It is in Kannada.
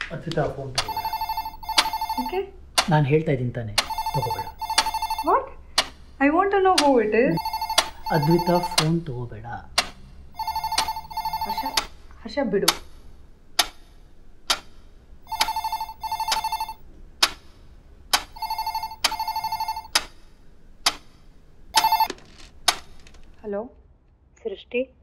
ಅದ್ವಿತಾ ಫೋನ್ ತಗೋಬೇಡ. ಓಕೆ, ನಾನು ಹೇಳ್ತಾ ಇದ್ದೀನಿ ತಾನೆ, ತಗೋಬೇಡ. What? I want to know who it is. Advita phone ತಗೋಬೇಡ. ಹರ್ಷ, ಹರ್ಷ ಬಿಡು. ಹಲೋ ಸೃಷ್ಟಿ,